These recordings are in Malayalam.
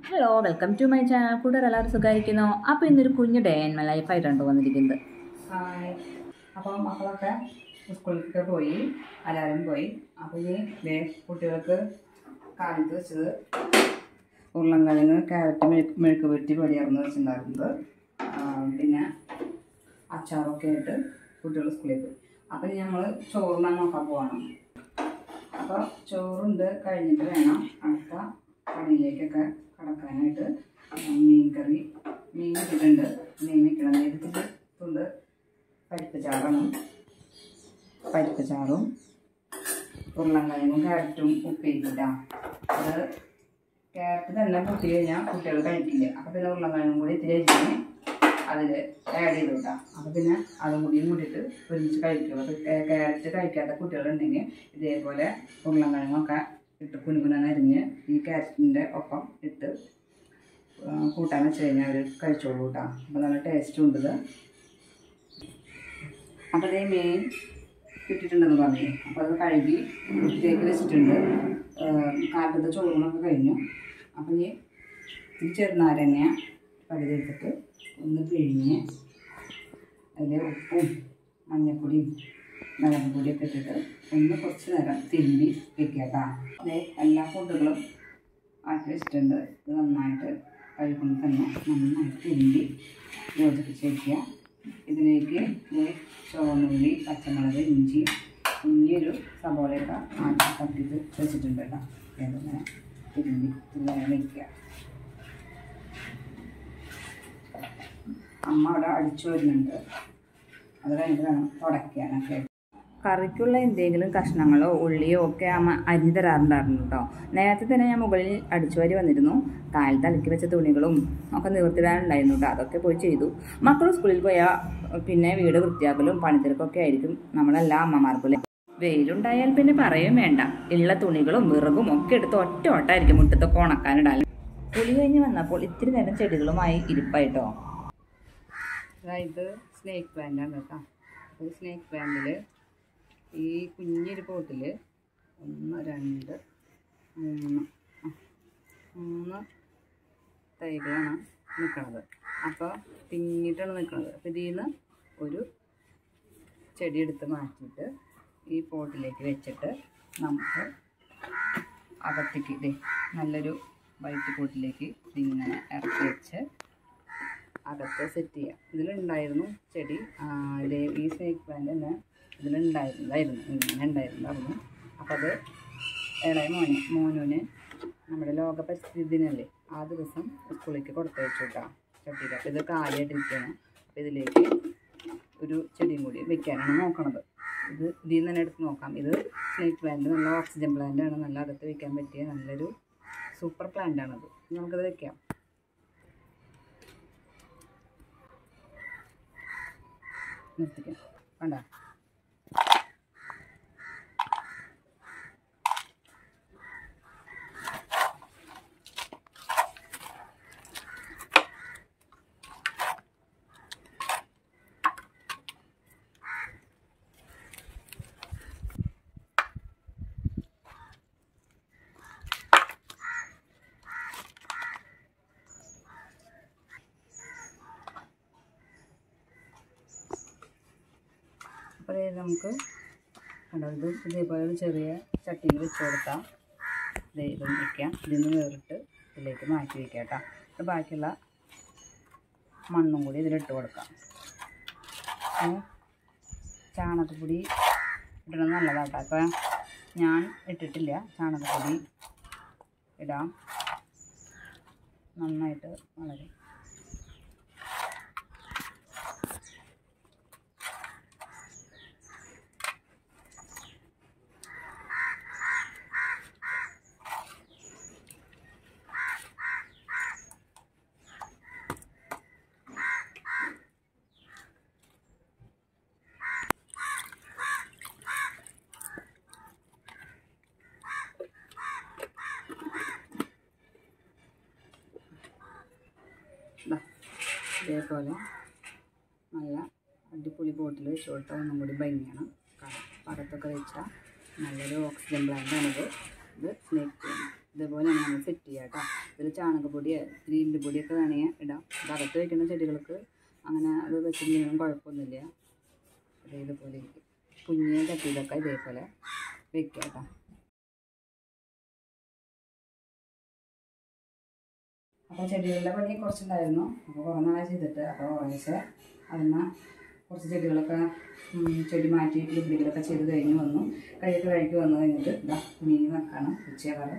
Hello welcome to my channel. കൂടെ എല്ലാവരും സുഖമായിരിക്കുന്നു. അപ്പോൾ ഇന്നൊരു കുഞ്ഞു ഡേ ആൻഡ് മൈ ലൈഫായിട്ടാണ് വന്നിരിക്കുന്നത്. ഹായ്. അപ്പോൾ മക്കളൊക്കെ സ്കൂളിലേക്ക് പോയി, എല്ലാവരും പോയി. അപ്പോൾ ഈ കുട്ടികൾക്ക് കാലത്ത് വെച്ചത് ഉരുളൻകിഴങ്ങ്, ക്യാരറ്റ്, മെഴുക്ക് പുരട്ടി പൊടിയാർന്ന് വെച്ചിട്ടുണ്ടായിരുന്നത്, പിന്നെ അച്ചാറൊക്കെ ആയിട്ട് കുട്ടികൾ സ്കൂളിൽ പോയി. അപ്പം ഞങ്ങൾ ചോറിനാൻ നോക്കാൻ പോവാണ്. അപ്പോൾ ചോറുണ്ട് കഴിഞ്ഞിട്ട് വേണം അടുത്ത പണിയിലേക്കൊക്കെ കടക്കാനായിട്ട്. മീൻ ഇട്ടിട്ടുണ്ട്. മീൻ വയ്ക്കണം. നേരത്തിട്ടുണ്ട് പരിപ്പ് ചാറും ഉരുളൻകിഴങ്ങും ക്യാരറ്റും ഉപ്പേരിക്കില്ല. അത് ക്യാരറ്റ് തന്നെ പൊട്ടി കഴിഞ്ഞാൽ കുട്ടികൾ കഴിക്കില്ല. അപ്പോൾ പിന്നെ ഉരുളൻകിഴങ്ങും കൂടി ഇത്തിരി അരിഞ്ഞ് അതിൽ ആഡ് ചെയ്ത് വിട്ടാം. അപ്പോൾ പിന്നെ അതും കൂടിയും കൂടിയിട്ട് ഒരുമിച്ച് കഴിക്കുള്ളൂ. അപ്പോൾ ക്യാരറ്റ് കഴിക്കാത്ത കുട്ടികളുണ്ടെങ്കിൽ ഇതേപോലെ ഉരുളൻകിഴങ്ങൊക്കെ ഇട്ട് കുനുകുനരിഞ്ഞ് ഈ ക്യാരറ്റിൻ്റെ ഒപ്പം ഇട്ട് കൂട്ടാൻ വെച്ച് കഴിഞ്ഞാൽ അവർ കഴിച്ചോളൂ കേട്ടോ. അപ്പോൾ നല്ല ടേസ്റ്റും ഉണ്ട് ഇത്. അപ്പോൾ അതേ മീൻ കിട്ടിയിട്ടുണ്ടെന്ന് പറഞ്ഞു. അപ്പോൾ അത് കഴുകി വൃത്തിയാക്കി വെച്ചിട്ടുണ്ട്. കാലത്തെ ചോറിനൊക്കെ കഴിഞ്ഞു. അപ്പോൾ ഈ ചെറുനാരങ്ങ പകുതി എടുത്തിട്ട് ഒന്ന് പിഴിഞ്ഞ് അതിൽ ഉപ്പും മഞ്ഞൾപ്പൊടിയും മുളക് പൊടിയൊക്കെ ഇട്ടിട്ട് ഒന്ന് കുറച്ച് നേരം തിരുമ്പി വെക്കുക കേട്ടോ. അതേ എല്ലാ ഫുഡുകളും ആക്കി വെച്ചിട്ടുണ്ട്. ഇത് നന്നായിട്ട് കഴിക്കുമ്പോൾ തന്നെ നന്നായിട്ട് തിരുമ്പി യോജിപ്പിച്ച് വയ്ക്കുക. ഇതിലേക്ക് ചുവന്നുള്ളി, പച്ചമുളക്, ഇഞ്ചി, കുഞ്ഞൊരു സബോളയൊക്കെ ആക്കി കത്തിച്ച് വെച്ചിട്ടുണ്ട് കേട്ടോ. അതിങ്ങനെ തിരുമ്പി വയ്ക്കുക. അമ്മ അവിടെ അടിച്ചു വരുന്നുണ്ട്. അത് കഴിഞ്ഞിട്ട് വേണം തുടയ്ക്കാനൊക്കെ. കറിക്കുള്ള എന്തെങ്കിലും കഷ്ണങ്ങളോ ഉള്ളിയോ ഒക്കെ അമ്മ അരിഞ്ഞു തരാറുണ്ടായിരുന്നു കേട്ടോ. നേരത്തെ തന്നെ ഞാൻ മുകളിൽ അടിച്ചുവാരി വന്നിരുന്നു. കാലത്ത് അലക്കി വെച്ച തുണികളും ഒക്കെ നിവർത്തിടാനുണ്ടായിരുന്നു കേട്ടോ. അതൊക്കെ പോയി ചെയ്തു. മക്കൾ സ്കൂളിൽ പോയാൽ പിന്നെ വീട് വൃത്തിയാക്കലും പണിത്തിരക്കൊക്കെ ആയിരിക്കും നമ്മളെല്ലാ അമ്മമാർക്കും. വെയിലുണ്ടായാൽ പിന്നെ പറയും വേണ്ട. ഉള്ള തുണികളും വിറകും ഒക്കെ എടുത്ത് ഒറ്റ ഓട്ടായിരിക്കും മുറ്റത്തൊക്കെ ഉണക്കാനിടാൻ. കുളി കഴിഞ്ഞ് വന്നപ്പോൾ ഇത്തിരി നേരം ചെടികളുമായി ഇരിപ്പായിട്ടോ. അതായത് സ്നേക്ക് പ്ലാന്റാണ് കേട്ടോ. ഒരു സ്നേക്ക് പ്ലാന്റിൽ ഈ കുഞ്ഞൊരു പോട്ടിൽ 1 2 3 തൈകളാണ് നിൽക്കുന്നത്. അപ്പോൾ തിങ്ങിയിട്ടാണ് നിൽക്കുന്നത്. അപ്പോൾ ഇതിൽ നിന്ന് ഒരു ചെടി എടുത്ത് മാറ്റിയിട്ട് ഈ പോട്ടിലേക്ക് വെച്ചിട്ട് നമുക്ക് അകത്തേക്ക് നല്ലൊരു വൈറ്റ് പോട്ടിലേക്ക് ഇതിങ്ങനെ ഇറക്കി വെച്ച് അകത്ത് സെറ്റ് ചെയ്യാം. ഇതിലുണ്ടായിരുന്നു ചെടി. ഈ സ്നേക്ക് പ്ലാന്റ് തന്നെ ഇതിലുണ്ടായിരുന്നു. ഇങ്ങനെ ഉണ്ടായിരുന്നു. അപ്പോൾ അത് ഇളയ മോനുവിന് നമ്മുടെ ലോക പരിസ്ഥിതി ദിനമല്ലേ, ആ ദിവസം സ്കൂളിലേക്ക് കൊടുത്തയച്ചു കേട്ടോ ചട്ടിയിൽ. അപ്പോൾ ഇത് കാലിയായിട്ടിരിക്കുകയാണ്. അപ്പോൾ ഇതിലേക്ക് ഒരു ചെടിയും കൂടി വെക്കാനാണ് നോക്കണത്. ഇതിൽ നിന്ന് തന്നെ എടുത്ത് നോക്കാം. ഇത് സ്നേക്ക് പ്ലാന്റ് നല്ല ഓക്സിജൻ പ്ലാന്റാണ്. നല്ല അകത്ത് വയ്ക്കാൻ പറ്റിയ നല്ലൊരു സൂപ്പർ പ്ലാന്റാണത്. നമുക്കത് വെക്കാം. നിർത്തിക്കാം. വേണ്ട. അപ്പോൾ നമുക്ക് ഇത് ഇതേപോലെ ഒരു ചെറിയ ചട്ടിയിൽ വെച്ച് കൊടുക്കാം. ഇതും വയ്ക്കാം. ഇതിൽ നിന്ന് വേറിട്ട് ഇതിലേക്ക് മാറ്റി വയ്ക്കാം കേട്ടോ. അപ്പോൾ ബാക്കിയുള്ള മണ്ണും കൂടി ഇതിലിട്ട് കൊടുക്കാം. ചാണകപ്പൊടി ഇടണം നല്ലതാട്ടോ. അപ്പോൾ ഞാൻ ഇട്ടിട്ടില്ല. ചാണകപ്പൊടി ഇടാം. നന്നായിട്ട് വളരെ ഇതേപോലെ നല്ല അടിപൊളി ബോട്ടിൽ വെച്ച് കൊടുത്താൽ ഒന്നും കൂടി ഭംഗിയാണ്. പകത്തൊക്കെ വെച്ചാൽ നല്ലൊരു ഓക്സിജൻ പ്ലാന്റാണിത്. ഇത് സ്നേക്ക് പ്ലാന്റ്. ഇതേപോലെ നമ്മൾ സെറ്റ് ചെയ്യാം കേട്ടോ. ഇതിൽ ചാണകപ്പൊടി ഇത്തിരി ഇല്ലുപൊടിയൊക്കെ വേണമെങ്കിൽ ഇടാം. അത് അകത്ത് വയ്ക്കുന്ന ചെടികൾക്ക് അങ്ങനെ അത് വെച്ചിട്ടുണ്ടെങ്കിലും കുഴപ്പമൊന്നുമില്ല. ഇതേപോലെ ഇരിക്കും. കുഞ്ഞിയ ചട്ടിയിലൊക്കെ ഇതേപോലെ വെക്കുക കേട്ടോ. അപ്പോൾ ചെടികളുടെ പണി കുറച്ചുണ്ടായിരുന്നു. അപ്പോൾ കുറേ നാളെ ചെയ്തിട്ട് അപ്പോൾ കുറേശ്ശെ അതിന് കുറച്ച് ചെടികളൊക്കെ ചെടി മാറ്റി ലിബിഡികളൊക്കെ ചെയ്ത് കഴിഞ്ഞ് വന്നു. കഴുകി വന്നു കഴിഞ്ഞിട്ട് ഇതാ മീൻ വെക്കണം ഉച്ചയാകാറ്.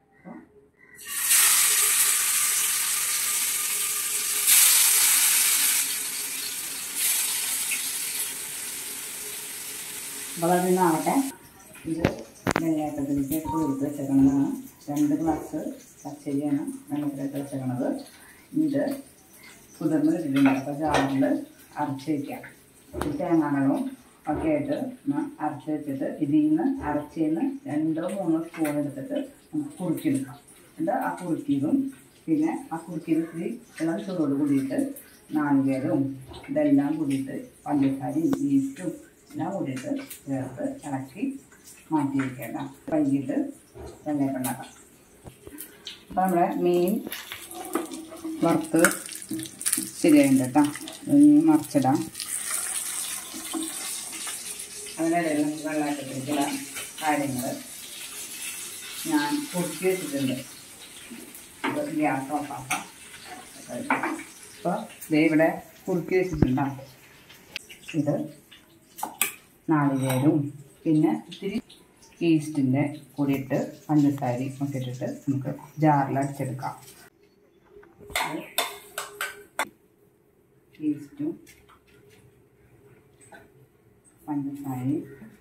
അപ്പോൾ അതിനാവട്ടെ. ഇത് വെള്ളയപ്പത്തിലേക്ക് എടുത്ത് വെച്ചേക്കണതാണ്. 2 ഗ്ലാസ് പച്ചരിയാണ് വെള്ളത്തിലേക്ക് വെച്ചേക്കണത്. ഇത് കുതിർന്ന് കിട്ടിയിട്ടുണ്ട്. അപ്പോൾ ജാറിൽ അരച്ച് വയ്ക്കാം. തേങ്ങാകളും ഒക്കെ ആയിട്ട് അരച്ച് വെച്ചിട്ട് ഇതിൽ നിന്ന് അരച്ചതിന് 2-3 സ്പൂൺ എടുത്തിട്ട് നമുക്ക് കുറുക്കിയെടുക്കാം. എന്നിട്ട് ആ കുറുക്കിയതും പിന്നെ ആ കുറുക്കിയത് ഇത്തിരി ഇളം ചൂടോട് കൂടിയിട്ട് നാളികേരവും ഇതെല്ലാം കൂടിയിട്ട് പഞ്ചസാരയും ഈസ്റ്റും എല്ലാം കൂടിയിട്ട് ചേർത്ത് ഇളക്കി മാറ്റി വയ്ക്കേണ്ട. വൈകിട്ട് വെള്ളയപ്പം ഉണ്ടാക്കാം. അപ്പോൾ നമ്മുടെ മീൻ വറുത്ത് ശരിയായിട്ടുണ്ട് കേട്ടോ. മീൻ മറിച്ചിടാം. അതിനിടയിൽ നമുക്ക് വെള്ളയപ്പത്തിലേക്കുള്ള കാര്യങ്ങൾ ഞാൻ കുറുക്കി വെച്ചിട്ടുണ്ട്. ഗ്യാസ് ഓഫാക്കാം. അപ്പോൾ ദേ ഇവിടെ കുറുക്കി വെച്ചിട്ടുണ്ടാകും. ഇത് നാളികേരവും പിന്നെ ഇത്തിരി ഈസ്റ്റിൻ്റെ കൂടിയിട്ട് പഞ്ചസാരയും ഒക്കെ ഇട്ടിട്ട് നമുക്ക് ജാറിൽ അടിച്ചെടുക്കാം. ഈസ്റ്റും പഞ്ചസാരയും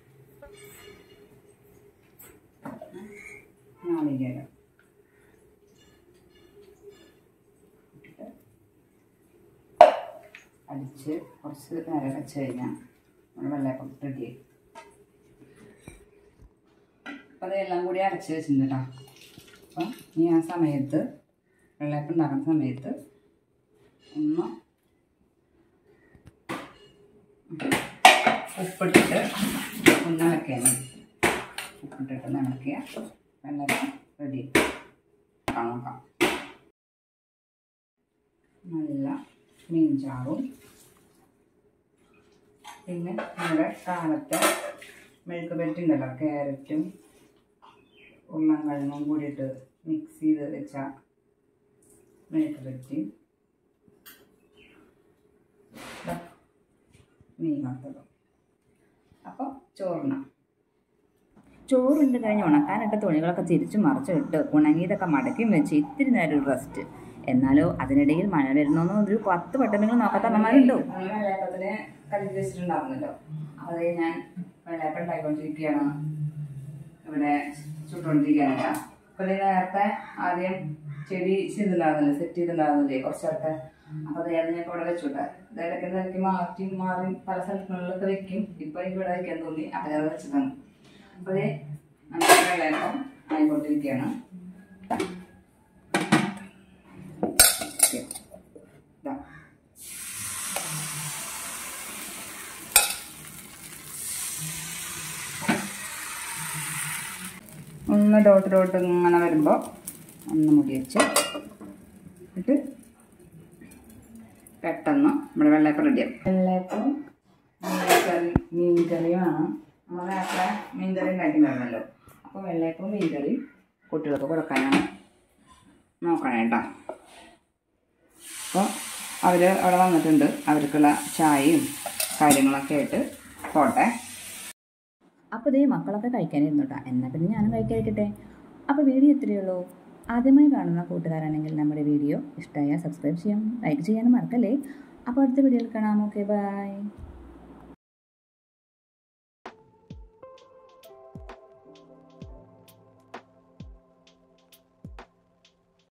നാളികേരം ഇട്ടിട്ട് അടിച്ച് കുറച്ച് നേരം വെച്ച് കഴിഞ്ഞാൽ നമ്മൾ വെള്ളയപ്പം റെഡിയായി. അപ്പോൾ അതെല്ലാം കൂടി അരച്ച് വെച്ചിട്ടുണ്ട് കേട്ടോ. അപ്പം ഇനി ആ സമയത്ത് വെള്ളയപ്പം ഉണ്ടാക്കുന്ന സമയത്ത് ഒന്ന് ഉപ്പിട്ടിട്ട് ഒന്ന് ഇളക്കിയാൽ മതി. ഉപ്പിട്ടിട്ട് ഇളക്കിയ വെള്ളയപ്പം റെഡി നോക്കാം. നല്ല മീൻചാറും പിന്നെ നമ്മുടെ കാലത്തെ മെഴുക്ക് പുരട്ടിയുണ്ടല്ലോ, ക്യാരറ്റും ഉരുളൻകിഴങ്ങും കൂടിയിട്ട് മിക്സ് ചെയ്ത് വെച്ച മെഴുക്ക് പുരട്ടി, മീൻ വറുത്തതും. അപ്പോൾ ചോറുണ്ട് കഴിഞ്ഞ് ഉണക്കാനിട്ട തുണികളൊക്കെ തിരിച്ച് മറിച്ചിട്ട് ഉണങ്ങിയതൊക്കെ മടക്കി വെച്ച് ഇത്തിരി നേരം ഒരു റെസ്റ്റ്. എന്നാലോ അതിനിടയിൽ മഴ വരുന്നോന്ന് ഒരു 10 വട്ടമെങ്കിലും നോക്കാത്ത അമ്മമാരുണ്ടോ. വെള്ളയപ്പത്തിന് കലക്കി വെച്ചിട്ടുണ്ടായിരുന്നല്ലോ. അത് ഞാൻ വെള്ളയപ്പം ഉണ്ടാക്കിക്കൊണ്ടിരിക്കുകയാണ്, ഇവിടെ ചുട്ടുകൊണ്ടിരിക്കുകയാണ്. അപ്പോൾ ഇത് നേരത്തെ ആദ്യം ചെടി ചെയ്തിട്ടുണ്ടായിരുന്നില്ലേ, സെറ്റ് ചെയ്തിട്ടുണ്ടായിരുന്നില്ലേ കുറച്ച് നേരത്തെ. അപ്പോൾ അത് ഞാൻ ഇവിടെ വെച്ചുവിട്ടെ. ഇത് ഇടയ്ക്ക് മാറി പല സ്ഥലങ്ങളിലൊക്കെ വെക്കും. ഇപ്പോൾ എനിക്ക് ഇവിടെ വയ്ക്കാൻ തോന്നി, അപ്പോൾ ഞാൻ വെച്ചതാണ്. അപ്പോൾ നമ്മുടെ വെള്ളയപ്പം ആയിക്കൊണ്ടിരിക്കുകയാണ്. ഒന്ന് ഡോട്ട് ഇങ്ങനെ വരുമ്പോൾ ഒന്ന് മുടി വെച്ച് എന്നിട്ട് പെട്ടെന്ന് നമ്മുടെ വെള്ളയപ്പം റെഡിയാവും. വെള്ളയപ്പം മീൻകറിയുമാണ്. നമ്മൾ നേരത്തെ മീൻകറി ഉണ്ടാക്കിയിട്ടുണ്ടായിരുന്നല്ലോ. അപ്പോൾ വെള്ളയപ്പം മീൻകറി കുട്ടികൾക്ക് കൊടുക്കാനാണ് നോക്കണം കേട്ടോ. അപ്പോൾ അവർ അവിടെ വന്നിട്ടുണ്ട്. അവർക്കുള്ള ചായയും കാര്യങ്ങളൊക്കെ ആയിട്ട് പോട്ടെ. അപ്പോൾ ഇതേ മക്കളൊക്കെ കഴിക്കാനിരുന്നു കേട്ടോ. എന്നാൽ പിന്നെ ഞാനും കഴിക്കാതിരിക്കട്ടെ. അപ്പോൾ വീഡിയോ ഇത്രയേ ഉള്ളൂ. ആദ്യമായി കാണുന്ന കൂട്ടുകാരാണെങ്കിൽ നമ്മുടെ വീഡിയോ ഇഷ്ടമായാൽ സബ്സ്ക്രൈബ് ചെയ്യാം, ലൈക്ക് ചെയ്യാനും മറക്കല്ലേ. അപ്പോൾ അടുത്ത വീഡിയോയിൽ കാണാം. Okay, by.